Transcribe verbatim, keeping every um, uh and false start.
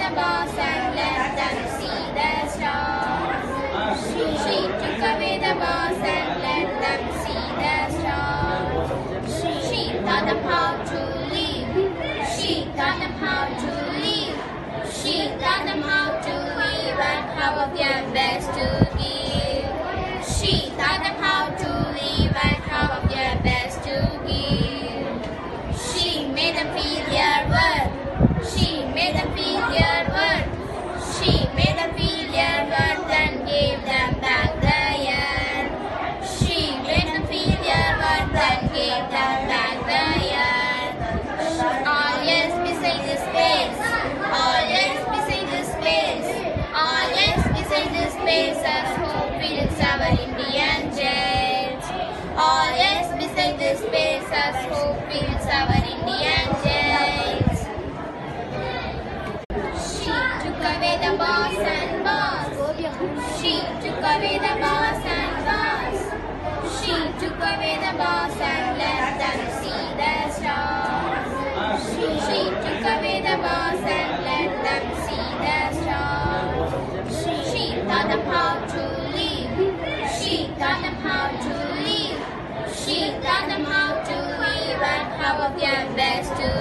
the boss and let them see the stars. She took away the boss and let them see the stars. She taught them how to live. She taught them how to live. She taught them how to live and how of their best to give. She taught them how to live and how of their best to give. She made them feel their worth. She made them feel their worth. She made them feel their worth and gave them back the earth. She made them feel their worth and gave them back the earth. Always beside the space. Always beside the space. Always beside the space as hope fills our Indian jails. Always beside the space as hope fills our Indian jails. She took away the boss and boss. She took away the boss and boss. She took away the boss and let them see the stars. She took away the boss and let them see the stars. She taught them how to live. She taught them how to live. She taught them how to live and how of their best to